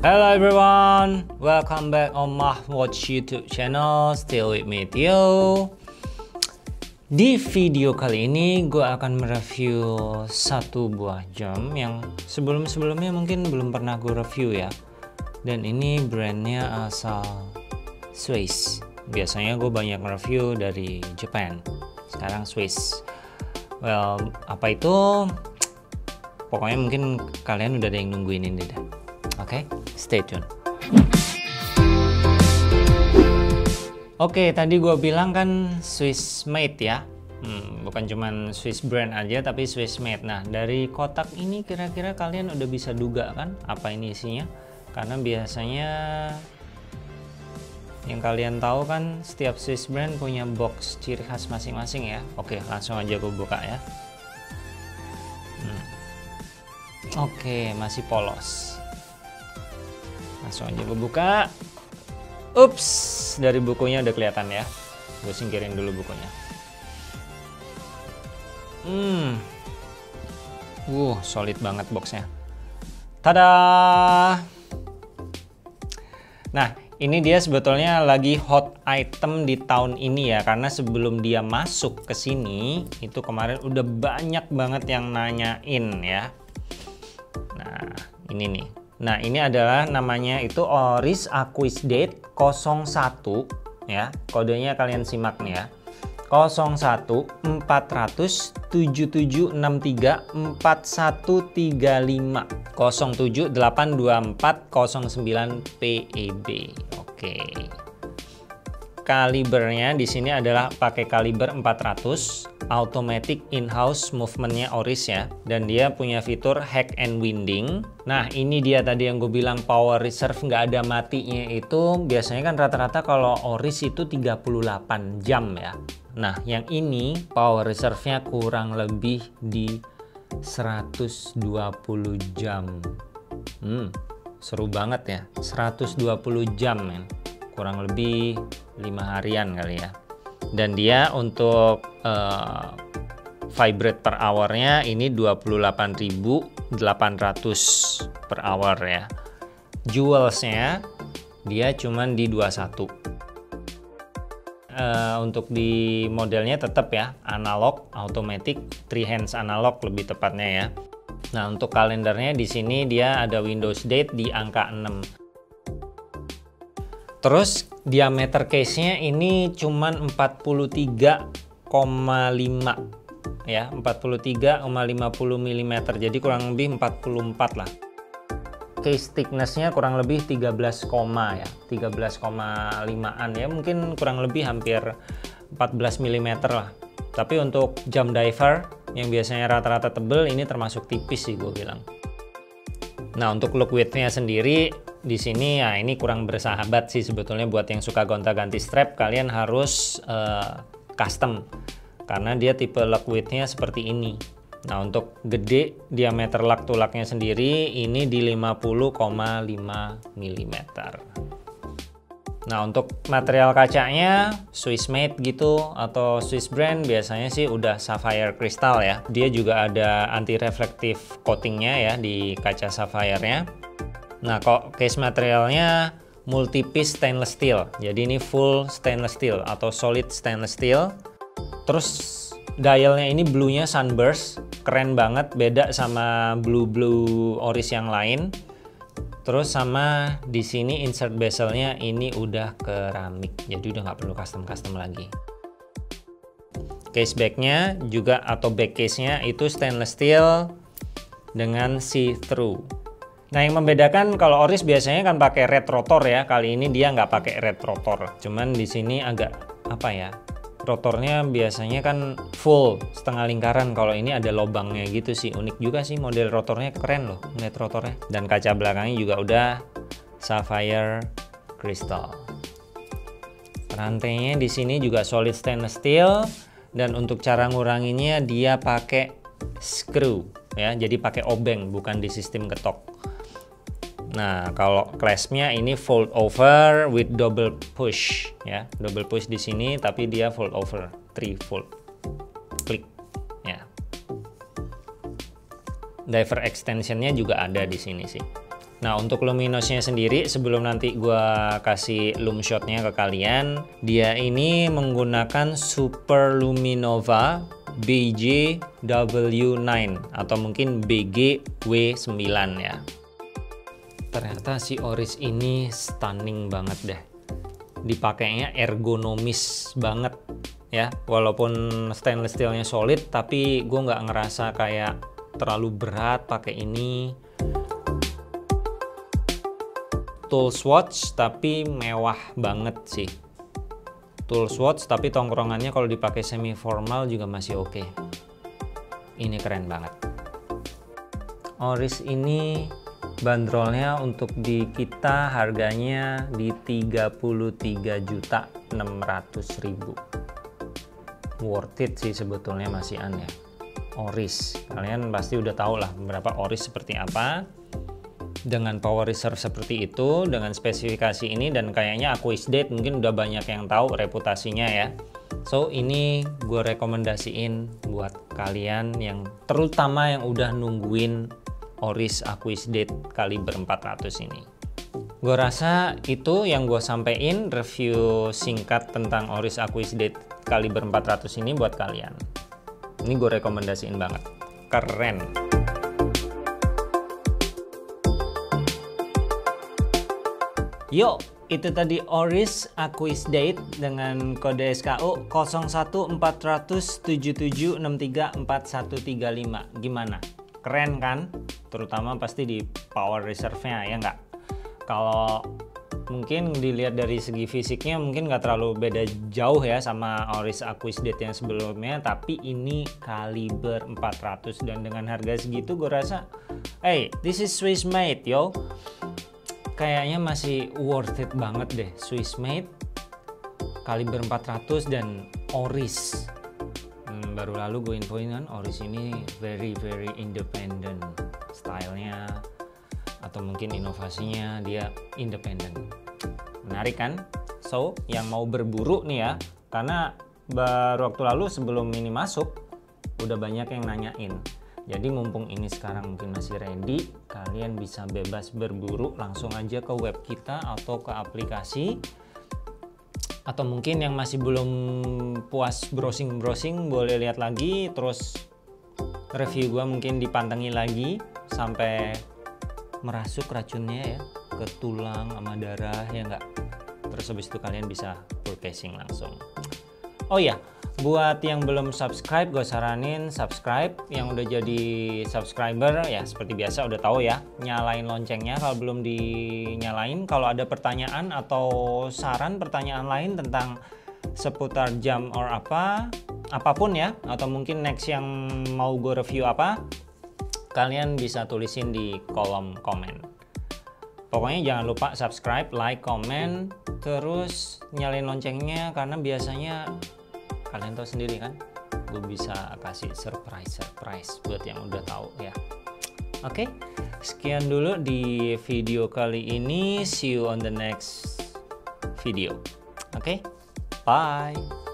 Hello everyone, welcome back on Mahwatch YouTube channel. Still with me Theo. Di video kali ini gue akan mereview satu buah jam yang sebelumnya mungkin belum pernah gue review ya. Dan ini brandnya asal Swiss. Biasanya gue banyak review dari Japan, sekarang Swiss. Well, apa itu? Pokoknya mungkin kalian udah ada yang nungguin ini deh. Oke, stay tune. Oke, tadi gue bilang kan Swiss made ya. Bukan cuman Swiss brand aja, tapi Swiss made. Nah, dari kotak ini kira-kira kalian udah bisa duga kan apa ini isinya? Karena biasanya yang kalian tahu kan setiap Swiss brand punya box ciri khas masing-masing ya. Oke, langsung aja gue buka ya. Oke, masih polos. Langsung aja gue buka. Ups, dari bukunya udah kelihatan ya. Gue singkirin dulu bukunya. Solid banget boxnya. Tada! Nah, ini dia sebetulnya lagi hot item di tahun ini ya, karena sebelum dia masuk ke sini itu kemarin udah banyak banget yang nanyain ya. Nah, ini nih. Nah, ini adalah namanya itu Oris Aquisdate 01 ya. Kodenya kalian simak nih ya. 01 400 7763 4135 07 824 09 PEB. Oke. Kalibernya di sini adalah pakai kaliber 400, automatic in-house movementnya Oris ya, dan dia punya fitur hack and winding. Nah, ini dia tadi yang gue bilang power reserve nggak ada matinya itu. Biasanya kan rata-rata kalau Oris itu 38 jam ya. Nah, yang ini power reserve-nya kurang lebih di 120 jam. Seru banget ya, 120 jam men. Kurang lebih 5 harian kali ya. Dan dia untuk vibrate per hour-nya ini 28.800 per hour ya. Jewels-nya dia cuman di 21. Untuk di modelnya tetap ya analog, automatic, 3 hands analog lebih tepatnya ya. Nah, untuk kalendernya di sini dia ada Windows date di angka 6. Terus diameter case-nya ini cuman 43,5 ya, 43,50 mm. Jadi kurang lebih 44 lah. Case thickness-nya kurang lebih 13, ya, 13,5an ya, mungkin kurang lebih hampir 14 mm lah. Tapi untuk jam diver yang biasanya rata-rata tebel, ini termasuk tipis sih gue bilang. Nah, untuk look width-nya sendiri di sini ya ini kurang bersahabat sih sebetulnya. Buat yang suka gonta-ganti strap, kalian harus custom karena dia tipe lock width-nya seperti ini. Nah, untuk gede diameter lug to lug-nya sendiri ini di 50,5 mm. Nah, untuk material kacanya Swiss made gitu atau Swiss brand biasanya sih udah sapphire crystal ya. Dia juga ada anti reflective coatingnya ya di kaca sapphire-nya. Nah, kok case materialnya multi-piece stainless steel. Jadi ini full stainless steel atau solid stainless steel. Terus dialnya ini blue-nya sunburst, keren banget, beda sama blue Oris yang lain. Terus sama di sini insert bezelnya ini udah keramik, jadi udah nggak perlu custom lagi. Case back-nya juga atau back case-nya itu stainless steel dengan see-through. Nah, yang membedakan kalau Oris biasanya kan pakai red rotor ya, kali ini dia nggak pakai red rotor. Cuman di sini agak apa ya? Rotornya biasanya kan full setengah lingkaran, kalau ini ada lobangnya gitu sih. Unik juga sih, model rotornya keren loh, net rotornya. Dan kaca belakangnya juga udah sapphire crystal. Rantainya di sini juga solid stainless steel, dan untuk cara nguranginnya dia pakai screw ya, jadi pakai obeng bukan di sistem ketok. Nah, kalau clasp-nya ini fold over with double push ya, double push di sini tapi dia fold over, 3 fold klik ya. Diver extensionnya juga ada di sini sih. Nah, untuk luminosnya sendiri, sebelum nanti gua kasih loom shotnya ke kalian, dia ini menggunakan Super Luminova BJ-W9 atau mungkin BG-W9 ya. Ternyata si Oris ini stunning banget deh. Dipakainya ergonomis banget ya. Walaupun stainless steelnya solid, tapi gue nggak ngerasa kayak terlalu berat pakai ini. Tool swatch tapi mewah banget sih. Tool swatch tapi tongkrongannya kalau dipakai semi formal juga masih oke. Ini keren banget. Oris ini bandrolnya untuk di kita harganya di 33.600.000. Worth it sih sebetulnya Mas Ian ya. Oris, kalian pasti udah tahu lah berapa Oris seperti apa. Dengan power reserve seperti itu, dengan spesifikasi ini, dan kayaknya Aquisdate mungkin udah banyak yang tahu reputasinya ya. So ini gue rekomendasiin buat kalian yang terutama yang udah nungguin Oris Aquisdate kaliber 400 ini. Gue rasa itu yang gue sampein review singkat tentang Oris Aquisdate kaliber 400 ini buat kalian. Ini gue rekomendasiin banget, keren. Yuk, itu tadi Oris Aquisdate dengan kode SKU 014077634135. Gimana? Keren kan? Terutama pasti di power reserve-nya ya nggak? Kalau mungkin dilihat dari segi fisiknya mungkin nggak terlalu beda jauh ya sama Oris Aquisdate yang sebelumnya, tapi ini kaliber 400 dan dengan harga segitu gue rasa, hey, this is Swiss made yo. Kayaknya masih worth it banget deh. Swiss made, kaliber 400 dan Oris. Baru lalu gue infoin kan, Oris ini very independent. Stylenya atau mungkin inovasinya dia independent. Menarik kan? So, yang mau berburu nih ya, karena baru waktu lalu sebelum ini masuk, udah banyak yang nanyain. Jadi mumpung ini sekarang mungkin masih ready, kalian bisa bebas berburu langsung aja ke web kita atau ke aplikasi. Atau mungkin yang masih belum puas browsing boleh lihat lagi, terus review gua mungkin dipantengin lagi sampai merasuk racunnya ya ke tulang sama darah ya enggak. Terus habis itu kalian bisa purchasing langsung. Oh ya, buat yang belum subscribe, gue saranin subscribe. Yang udah jadi subscriber ya seperti biasa udah tahu ya, nyalain loncengnya kalau belum dinyalain. Kalau ada pertanyaan atau saran pertanyaan lain tentang seputar jam or apapun ya, atau mungkin next yang mau gue review apa, kalian bisa tulisin di kolom komen. Pokoknya jangan lupa subscribe, like, komen, terus nyalain loncengnya karena biasanya kalian tahu sendiri kan, gue bisa kasih surprise buat yang udah tahu ya. Oke, sekian dulu di video kali ini. See you on the next video. Oke, bye.